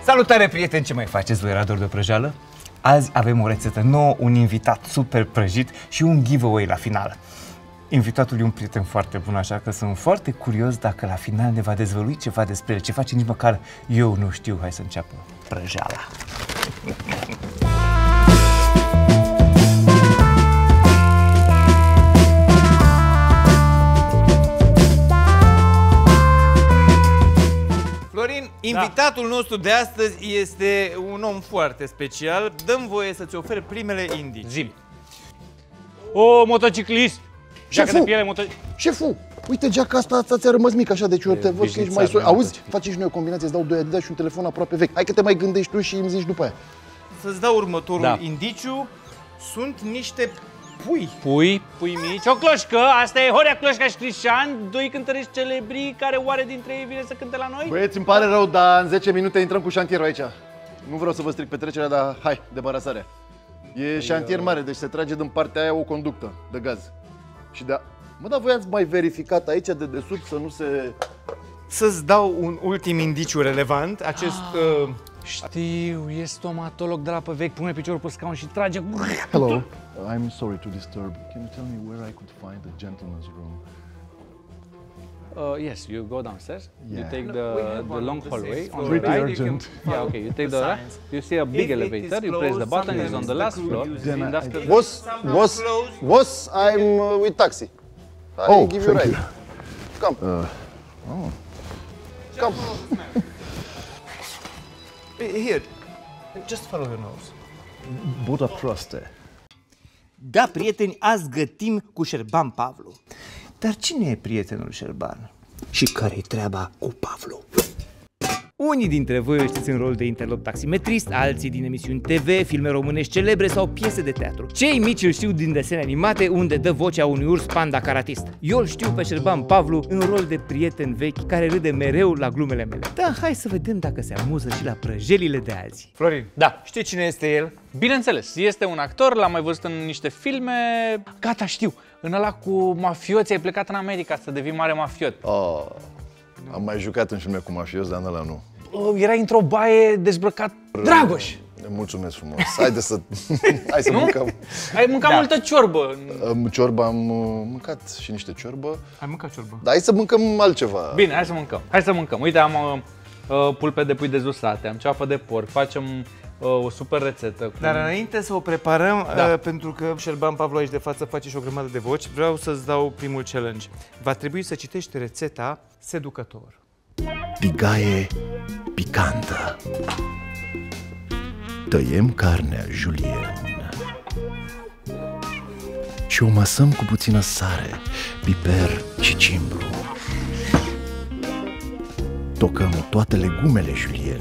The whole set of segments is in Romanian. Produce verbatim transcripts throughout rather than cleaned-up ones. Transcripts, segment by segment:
Salutare, prieteni! Ce mai faceți, voi radori de prăjeală? Azi avem o rețetă nouă, un invitat super prăjit și un giveaway la final. Invitatul e un prieten foarte bun, așa că sunt foarte curios dacă la final ne va dezvălui ceva despre el, ce face nici măcar eu nu știu. Hai să înceapă prăjeala! Florin, invitatul da. nostru de astăzi este un om foarte special. Dăm voie să-ți ofer primele indicii. Zim. O, motociclist. Geacă de piele, moto... Șeful, uite, geaca asta ți-a rămas mic așa, deci eu te văd că ești mai soi. Auzi, facem și noi o combinație, îți dau doi Adidas și un telefon aproape vechi. Hai că te mai gândești tu și îmi zici după aia. Să-ți dau următorul da. indiciu. Sunt niște pui. Pui, pui mici. O cloșcă, asta e Horea Cloșca și Cristian, doi cântărești celebri, care oare dintre ei vine să cânte la noi? Băieți, îmi pare rău, dar în zece minute intrăm cu șantierul aici. Nu vreau să vă stric petrecerea, dar hai, debarasarea. E șantier mare, deci se trage din partea aia o conductă de gaz. Și da, mă, dar voi ați mai verificat aici de desubt să nu se... Să-ți dau un ultim indiciu relevant. Acest... Ah, uh... Știu, e stomatolog de la pe vechi, pune piciorul pe scaun și trage... Hello, I'm sorry to disturb. Can you tell me where I could find the gentleman's room? Uh, yes, you go downstairs. Yeah. You take No, the, the long the hallway sixth on the floor. right. Pretty urgent. Yeah, okay. You take the, the the you see a big If it elevator. is You press the closed, button. It's on sometimes the the last crew floor. uses And it. after the Boss, Some boss, close. boss, I'm uh, with taxi. I Oh, give you thank ride. you. Come. Uh, oh. Come. Here, just follow your nose. Buda proaste. Da, prieteni, azi gătim cu Șerban Pavlu. Dar cine e prietenul Șerban? Și care-i treaba cu Pavlu? Unii dintre voi îl știți în rol de interlop taximetrist, alții din emisiuni T V, filme românești celebre sau piese de teatru. Cei mici îl știu din desene animate, unde dă vocea unui urs panda karatist. Eu îl știu pe Șerban Pavlu în rol de prieten vechi care râde mereu la glumele mele. Da, hai să vedem dacă se amuză și la prăjelile de azi. Florin, Da. știi cine este el? Bineînțeles, este un actor, l-am mai văzut în niște filme. Gata, știu. În ăla cu mafioții, ai plecat în America să devii mare mafiot. Oh, am mai jucat în filme cu mafioți, dar în ăla nu. Oh, erai într-o baie dezbrăcat. Dragoș! Mulțumesc frumos. Haide să... Hai să mâncăm. Ai mâncat Da. multă ciorbă. Ciorba am uh, mâncat și niște ciorbă. Ai mâncat ciorbă. Dar hai să mâncăm altceva. Bine, hai să mâncăm. Hai să mâncăm. Uite, am uh, uh, pulpe de pui dezusate, am ceapă de porc, facem uh, o super rețetă. Cu... Dar înainte să o preparăm, Da. uh, pentru că Șerban Pavlu aici de față face și o grămadă de voci, vreau să-ți dau primul challenge. Va trebui să citești rețeta seducător. Tigaie picantă. Tăiem carnea julien și o masăm cu puțină sare, piper și cimbru. Tocăm toate legumele julien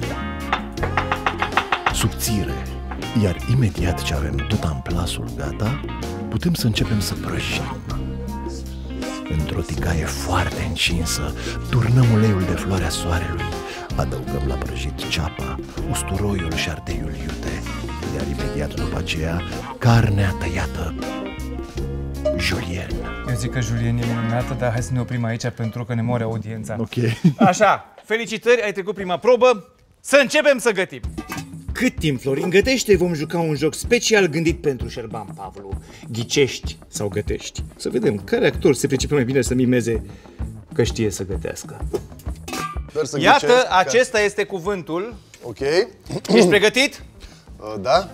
subțire, iar imediat ce avem tot amplasul gata, putem să începem să prăjim. Într-o tigaie foarte încinsă, turnăm uleiul de floarea soarelui, adăugăm la prăjit ceapa, usturoiul și ardeiul iute, iar imediat după aceea, carnea tăiată julien. Eu zic că Julien e minunată, dar hai să ne oprim aici pentru că ne moare audiența. Ok. Așa, felicitări, ai trecut prima probă, să începem să gătim! Cât timp, Florin, gătește, vom juca un joc special gândit pentru Șerban Pavlu. Ghicești sau gătești? Să vedem care actor se pricepe mai bine să mimeze că știe să gătească. Să Iată, ghicesc, acesta este cuvântul. Ok. Ești pregătit? Uh, da.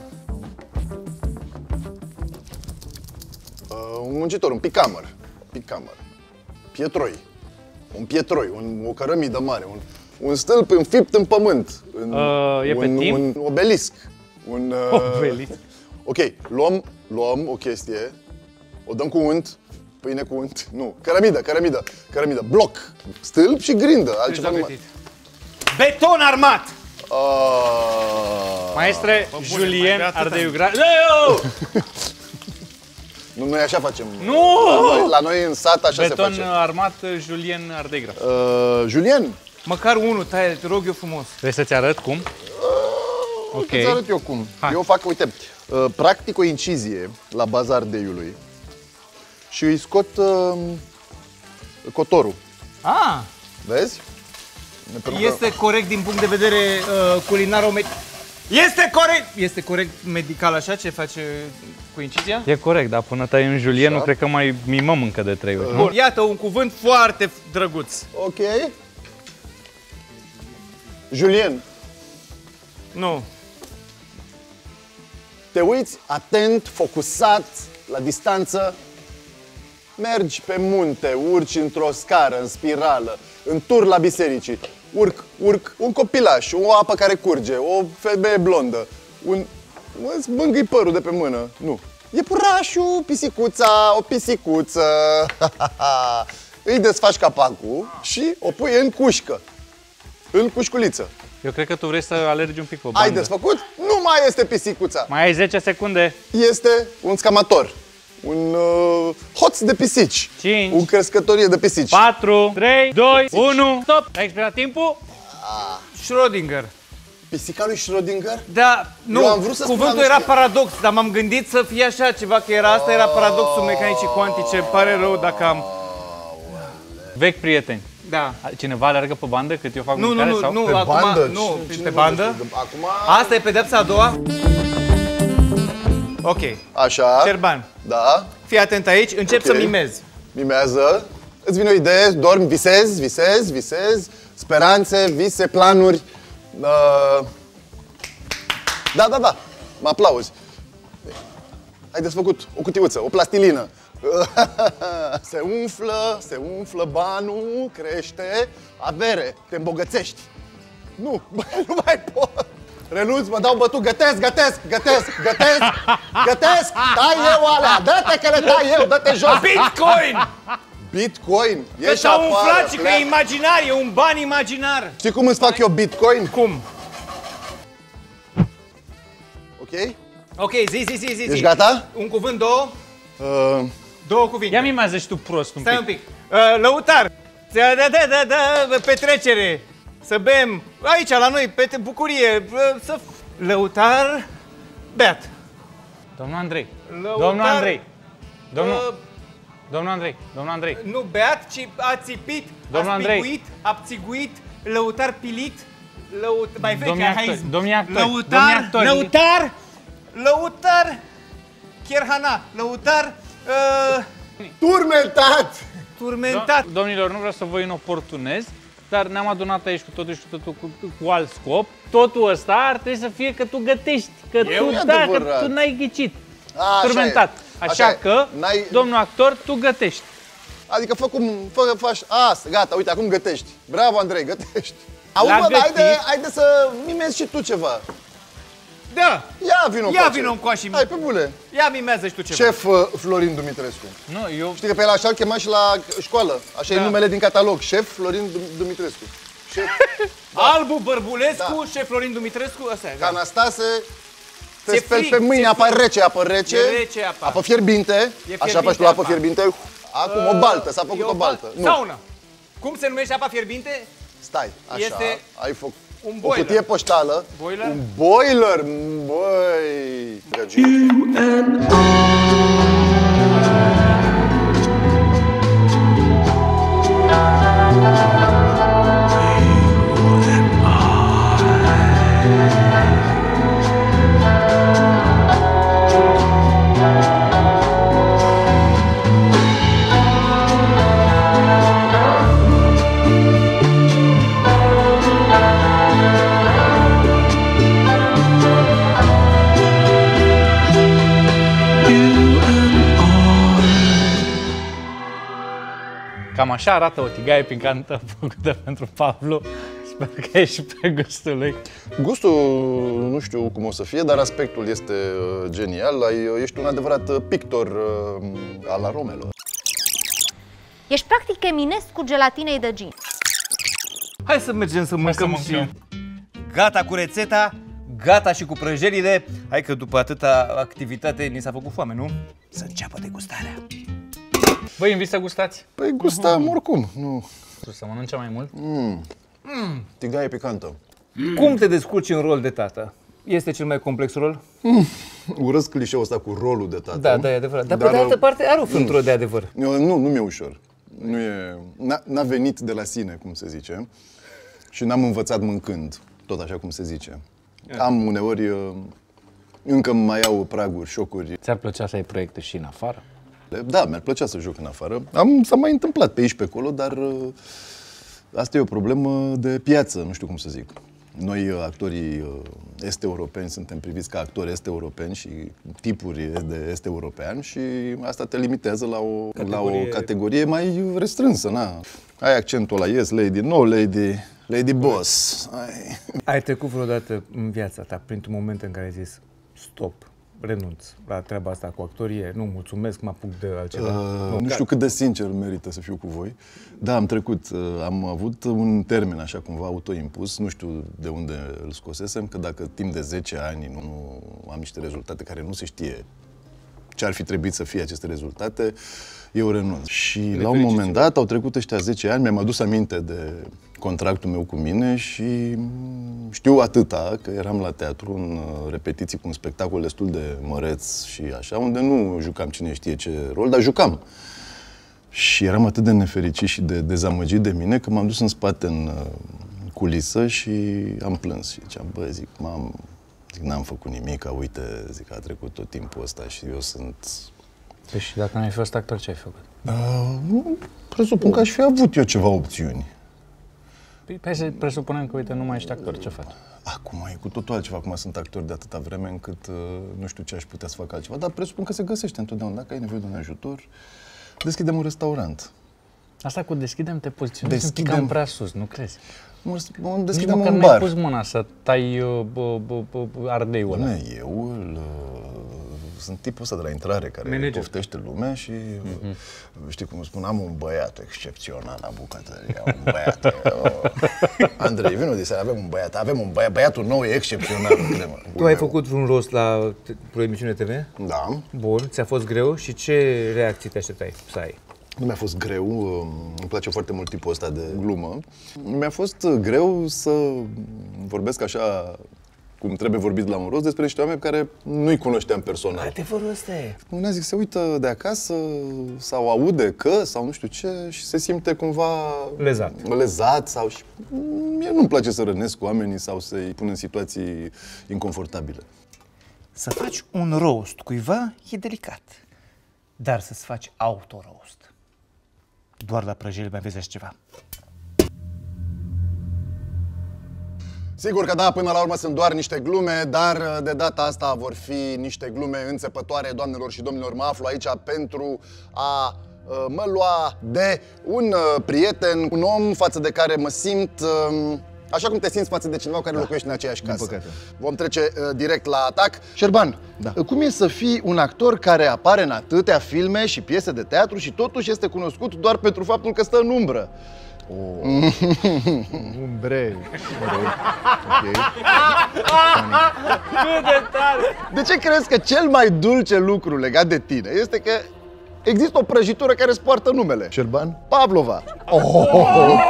Uh, un muncitor, un picamăr. Picamăr. Pietroi. Un pietroi, un, o cărămidă mare, un, un stâlp înfipt în pământ. Un, Uh, e pe un, timp? un obelisc. Un, uh, Obelisc. Ok, luăm, luăm o chestie, o dăm cu unt, pâine cu unt, nu, cărămidă, cărămidă, cărămidă, bloc, stâlp și grindă, altceva nu mai... Beton armat! Uh... Maestre, bune, Julien mai atâta. Ardeiu Gra... Leu! Nu, noi așa facem. Nu! La noi, la noi în sat așa Beton se face. armat, Julien Ardeiu Gra. Uh, Julien, Măcar unul, taie, te rog eu frumos. Vrei să-ți arăt cum? ok. Ok. Îți arăt eu cum. Hai. Eu fac, uite, uh, practic o incizie la baza ardeiului și îi scot uh, cotorul. Ah! Vezi? Este corect din punct de vedere uh, culinar-med... Este corect! Este corect medical așa ce face cu incizia? E corect, dar până tai în Julien, nu cred că mai mimăm încă de trei ori. Bun, iată un cuvânt foarte drăguț. Ok. Julien, Nu. te uiți atent, focusat, la distanță. Mergi pe munte, urci într-o scară, în spirală, în tur la bisericii. Urc, urc, un copilaș, o apă care curge, o femeie blondă, un... îți bângâi părul de pe mână. Nu. Iepurașul, pisicuța, o pisicuță. Îi desfaci capacul și o pui în cușcă. În cușculiță. Eu cred că tu vrei să alergi un pic pe bandă. Ai desfăcut? Nu mai este pisicuța. Mai ai zece secunde. Este un scamator. Un uh, hoț de pisici. cinci. Un crescătorie de pisici. patru, trei, doi, unu, stop! Ai expirat timpul? Schrödinger. Pisica lui Schrödinger? Da, nu, Eu am vrut să spun cuvântul anul era ăsta. paradox, dar m-am gândit să fie așa ceva, că era asta, era paradoxul mecanicii cuantice. Îmi pare rău dacă am... Vechi prieteni. Da. Cineva alergă pe bandă cât eu fac Nu, nu, mâncare? nu, sau? nu, Pe acum, bandă? nu, Cine pe mă bandă. știe? Acum... Asta e pedepsa a doua? Ok. Așa. Șerban, Da. fii atent aici, încep Ok. să mimezi. Mimează. Îți vine o idee, dormi, visezi, visezi, visezi. Speranțe, vise, planuri. Uh... Da, da, da. Mă aplauzi. Ai desfăcut o cutiuță, o plastilină. Se umflă, se umflă banul, crește, avere, te îmbogățești. Nu, bă, nu mai pot. Renunț, mă dau bătut, gătesc, gătesc, gătesc, gătesc, gătesc, tai eu alea, dă-te că le tai eu, dă-te jos. Bitcoin! Bitcoin, Că ieși s-a afară, umflat și că pleacă. e imaginar, e un ban imaginar. Știi cum îți fac eu Bitcoin? Cum? Ok? Ok, zi, zi, zi, zi. Ești zi. gata? Un cuvânt, două, Uh, două cuvinte. Ia mimează și tu prost un Stai pic. un pic. Uh, lăutar. Da, da, da, da, da, petrecere. Să bem. Aici, la noi, pe bucurie. Uh, Să... Lăutar. Beat. Domnul Andrei. Lăutar. Domnul Andrei. Domnul, Uh, domnul Andrei. Domnul Andrei. nu beat, ci a țipit, Domnul a Andrei. spiguit, a țiguit, lăutar pilit, lăut... mai vechi, Domnii actori, arhaism. domnii actori, domnii Lăutar, actori. lăutar, lăutar, Cherhana, lăutar, uh, turmentat! turmentat. Do- Domnilor, nu vreau să vă inoportunez, dar ne-am adunat aici cu totul și cu totul cu, cu alt scop. Totul ăsta ar trebui să fie că tu gătești, că Eu? tu, E da, că adevărat. tu n-ai ghicit. Așa Turmentat. e. Așa, Așa e. că, N-ai- domnul actor, tu gătești. Adică fă cum, fă, faci, asta, gata, uite, acum gătești. Bravo, Andrei, gătești. Auzi, La mă, dar haide, gătit. haide să mimezi și tu ceva. Da, Ia vino ia vino încoace. Hai, pe bune. Ia mimează și tu ceva. Șef uh, Florin Dumitrescu. Nu, eu... Știi că pe el așa îl chema și la școală. Așa Da. e numele din catalog. Șef Florin Dum- Dumitrescu. Șef Albu Bărbulescu, Da. șef Florin Dumitrescu, ăsta e. ca Anastase. Te Ți-e speli frig, pe mâini, ți-e apă frig. rece, apă rece. E rece apa. Apă fierbinte. Așa fierbinte faci tu apă apa. fierbinte. Acum o baltă, s-a făcut E o baltă. Nu, Saună. Cum se numește apa fierbinte? stai, așa. Este Ai făcut un o boiler. cutie poștală. Boiler? Un boiler, băi. Găgiu. Cam așa arată o tigaie picantă făcută pentru Pavlu. Sper că e și pe gustul lui. Gustul nu știu cum o să fie, dar aspectul este uh, genial. Ai, uh, ești un adevărat uh, pictor uh, al aromelor. Ești practic Eminescu gelatinei de gin. Hai să mergem să mâncăm, să mâncăm. și... Gata cu rețeta, gata și cu prăjelile. Hai că după atâta activitate ni s-a făcut foame, nu? Să înceapă degustarea. Vă invit să gustați. Păi gustam oricum, nu. Să mănânce mai mult. Tigaie picantă. Cum te descurci în rol de tată? Este cel mai complex rol? Urăsc clișeul ăsta cu rolul de tată. Da, da, e adevărat. Dar, Dar pe de altă nu- parte are o frântură de adevăr. Eu, nu, nu mi-e ușor. Nu e, n-a, n-a venit de la sine, cum se zice. Și n-am învățat mâncând, tot așa cum se zice. Am uneori, încă mai au praguri, șocuri. Ți-ar plăcea să ai proiecte și în afară? Da, mi-ar plăcea să joc în afară. Am, s-a mai întâmplat pe aici, pe acolo, dar asta e o problemă de piață, nu știu cum să zic. Noi, actorii est-europeni, suntem priviți ca actori est-europeni și tipuri de est-european și asta te limitează la o categorie, la o categorie mai restrânsă. Na. Ai accentul la yes, lady, no, lady, lady boss. Ai, ai trecut vreodată în viața ta printr-un moment în care ai zis stop, renunț la treaba asta cu actorie, nu, mulțumesc, mă apuc de altceva? Uh, nu, nu știu cât de sincer merită să fiu cu voi. Da, am trecut, uh, am avut un termen așa cumva autoimpus, nu știu de unde îl scosesem, că dacă timp de zece ani nu, nu am niște rezultate care nu se știe ce ar fi trebuit să fie aceste rezultate, eu renunț. Și la un moment dat au trecut ăștia zece ani, mi-am adus aminte de contractul meu cu mine și știu atâta că eram la teatru în repetiții cu un spectacol destul de măreț și așa, unde nu jucam cine știe ce rol, dar jucam. Și eram atât de nefericit și de dezamăgit de mine că m-am dus în spate în culisă și am plâns. Și ziceam, bă, zic, m-am... Zic, n-am făcut nimic, uite, zic, a trecut tot timpul ăsta și eu sunt... Păi și dacă n-ai fost actor, ce ai făcut? Uh, presupun că aș fi avut eu ceva opțiuni. Păi hai să presupunem că, uite, nu mai ești actor, ce faci? Acum e cu totul altceva, acum sunt actor de atâta vreme încât uh, nu știu ce aș putea să fac altceva, dar presupun că se găsește întotdeauna. Dacă ai nevoie de un ajutor, deschidem un restaurant. Asta cu deschidem te poziționezi Deschidem... un pic cam prea sus, nu crezi? Deschidem Nici un bar. bar. Nici pus mâna să tai uh, uh, uh, ardeiul ăla. Eu uh, sunt tipul ăsta de la intrare care Manager. poftește lumea și mm-hmm. știi cum spun, am un băiat excepțional la bucătărie, un băiat. Andrei, vino de seara, avem un băiat, avem un băiat, băiatul nou e excepțional. Tu ai făcut vreun rost la o emisiune T V? Da. Bun, ți-a fost greu și ce reacții te așteptai să ai? Nu mi-a fost greu, îmi place foarte mult tipul ăsta de glumă. Mi-a fost greu să vorbesc așa cum trebuie vorbit la un rost despre niște oameni pe care nu-i cunoșteam personal. Adevărul ăsta e. Unea zic, se uită de acasă sau aude că sau nu știu ce și se simte cumva lezat. Lezat sau și mie nu-mi place să rănesc cu oamenii sau să-i pun în situații inconfortabile. Să faci un roast cuiva e delicat, dar să-ți faci auto-roast, doar la prăjeli mai vezi așa ceva. Sigur că da, până la urmă sunt doar niște glume, dar de data asta vor fi niște glume înțepătoare, doamnelor și domnilor. Mă aflu aici pentru a uh, mă lua de un uh, prieten, un om față de care mă simt uh, așa cum te simți față de cineva care da. locuiește în aceeași casă. Vom trece uh, direct la atac. Șerban, da. cum e să fii un actor care apare în atâtea filme și piese de teatru și totuși este cunoscut doar pentru faptul că stă în umbră? Oh. Umbre. Ok. De ce crezi că cel mai dulce lucru legat de tine este că există o prăjitură care îți poartă numele? Șerban? Pavlova. Oh.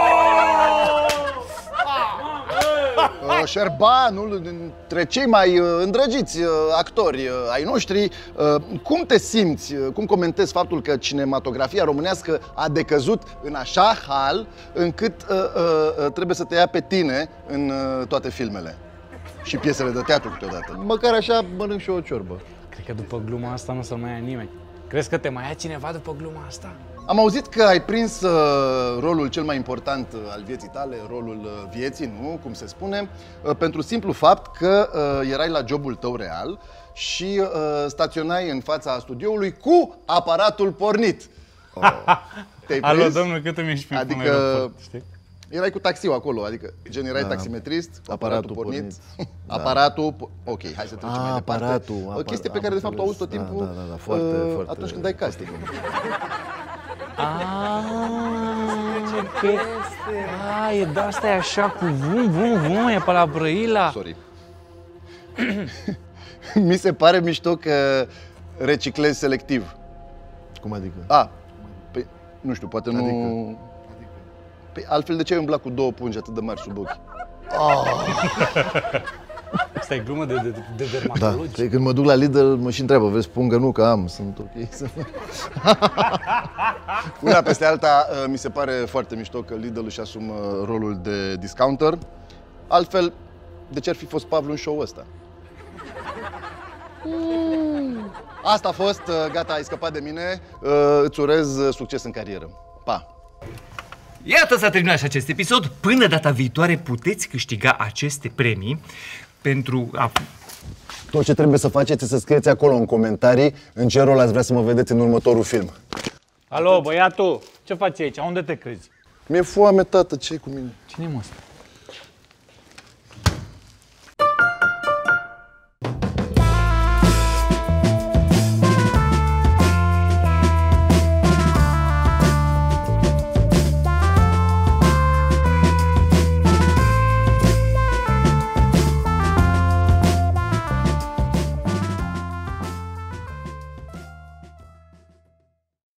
Șerbanul, dintre cei mai îndrăgiți actori ai noștri, cum te simți, cum comentezi faptul că cinematografia românească a decăzut în așa hal încât trebuie să te ia pe tine în toate filmele și piesele de teatru câteodată? Măcar așa mănânc și eu o ciorbă. Cred că după gluma asta nu o să mai ia nimeni. Crezi că te mai ia cineva după gluma asta? Am auzit că ai prins uh, rolul cel mai important uh, al vieții tale, rolul uh, vieții, nu, cum se spune, uh, pentru simplu fapt că uh, erai la jobul tău real și uh, staționai în fața studioului cu aparatul pornit. Oh. Te-ai prins? Alo, domnul, cât îmi ești pe Adică aeroport, știi? Erai cu taxiul acolo, adică gen erai da. taximetrist, aparatul, aparatul pornit, pornit. Da. Aparatul, ok, hai să trecem mai departe. Aparatul, o chestie pe care de fapt o auzi tot timpul da, da, da, foarte, uh, foarte, atunci când dai casting. Ah, e de-asta e așa cu vum, vum, vum, e pe la Brăila. Sorry. Mi se pare mișto că reciclezi selectiv. Cum adică? A, păi, nu știu, poate adică? nu... Păi altfel de ce ai umblat cu două pungi atât de mari sub ochi? Oh. Asta e glumă de, de, de Da, dermatologi. păi când mă duc la Lidl, mă și întreabă, vezi pungă? Nu, că am, sunt ok. Una peste alta, mi se pare foarte mișto că Lidl își asumă rolul de discounter. Altfel, de ce ar fi fost Pavlu în show-ul ăsta? Asta a fost, gata, ai scăpat de mine. Îți urez succes în carieră. Pa! Iată, s-a terminat și acest episod. Până data viitoare puteți câștiga aceste premii pentru a... Tot ce trebuie să faceți e să scrieți acolo în comentarii în ce rol ați vrea să mă vedeți în următorul film. Alo, băiatul, ce faci aici? Unde te crezi? Mi-e foame, tată, ce-i cu mine? Cine-i mă ăsta?